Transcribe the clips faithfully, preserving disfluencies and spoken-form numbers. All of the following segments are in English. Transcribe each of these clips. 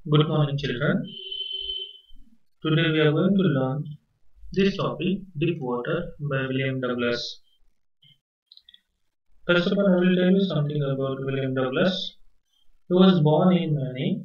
Good morning, children. Today we are going to learn this topic, Deep Water by William Douglas. First of all, I will tell you something about William Douglas. He was born in Maine,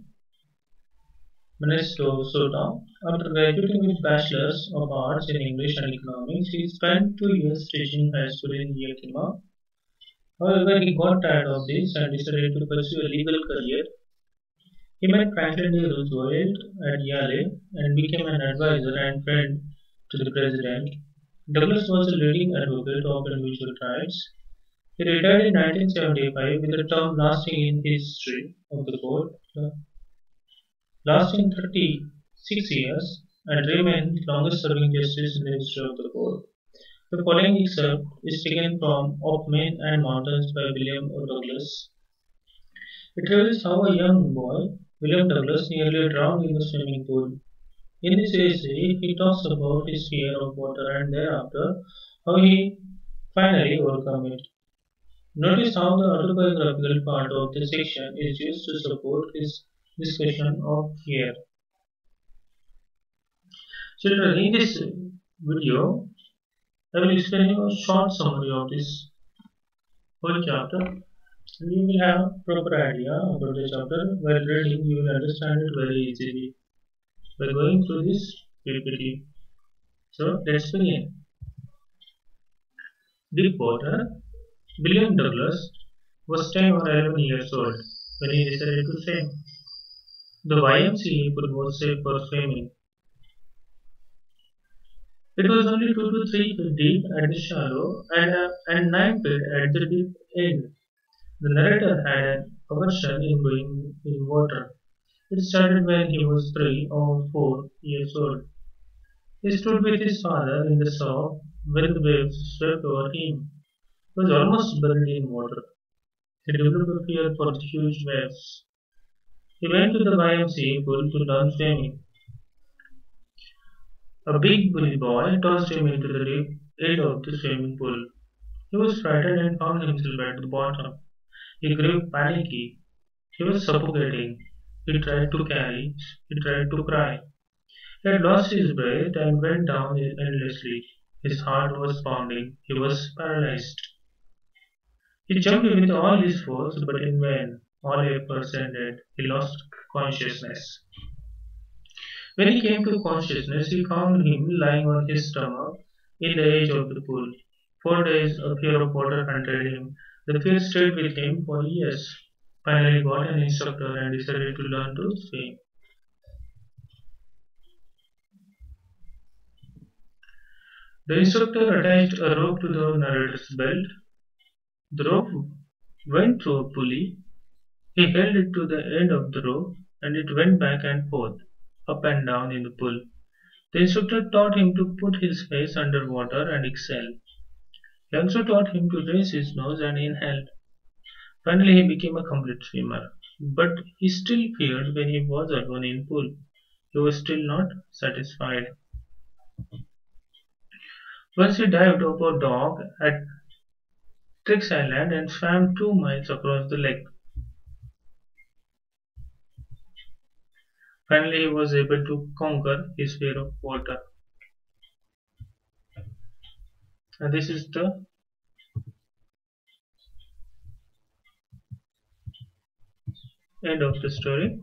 Minnesota. After graduating with Bachelor's of Arts in English and Economics, he spent two years teaching high school in Yakima. However, he got tired of this and decided to pursue a legal career. He met Franklin D. Roosevelt at Yale and became an advisor and friend to the president. Douglas was a leading advocate of individual rights. He retired in nineteen seventy-five with a term lasting in history of the court, uh, lasting thirty-six years, and remained the longest serving justice in the history of the court. The following excerpt is taken from Of Men and Mountains by William O. Douglas. It reveals how a young boy, William Douglas, nearly drowned in the swimming pool. In this essay, he talks about his fear of water and thereafter how he finally overcome it. Notice how the autobiographical part of the section is used to support his discussion of fear. Children, in this video, I will explain you a short summary of this whole chapter. And you will have a proper idea about the chapter. While reading, you will understand it very easily by going through this P P T. So, let's begin. Deep water. William Douglas was ten or eleven years old when he decided to swim. The Y M C A pool was safe for swimming. It was only two to three feet deep at the shallow and, uh, and nine feet at the deep end. The narrator had an aversion in going in water. It started when he was three or four years old. He stood with his father in the surf when the waves swept over him. He was almost buried in water. He developed a fear for the huge waves. He went to the Y M C A pool to learn swimming. A big bully boy tossed him into the deep end of the swimming pool. He was frightened and found himself at the bottom. He grew panicky. He was suffocating. He tried to carry. He tried to cry. He had lost his breath and went down endlessly. His heart was pounding. He was paralyzed. He jumped with all his force, but in vain. All efforts ended. He lost consciousness. When he came to consciousness, he found him lying on his stomach in the edge of the pool. Four days a fear of water hunted him. The fear stayed with him for years. Finally, he got an instructor and decided to learn to swim. The instructor attached a rope to the narrator's belt. The rope went through a pulley. He held it to the end of the rope and it went back and forth, up and down in the pool. The instructor taught him to put his face under water and exhale. He also taught him to raise his nose and inhale. Finally, he became a complete swimmer. But he still feared when he was alone in pool. He was still not satisfied. Once he dived over a dock at Trix Island and swam two miles across the lake. Finally, he was able to conquer his fear of water. And this is the end of the story.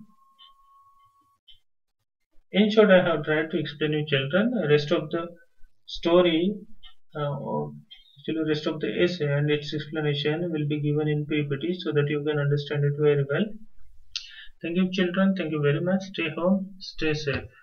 In short, I have tried to explain you children. The rest of the story, uh, or actually rest of the essay and its explanation will be given in P P T so that you can understand it very well. Thank you children. Thank you very much. Stay home. Stay safe.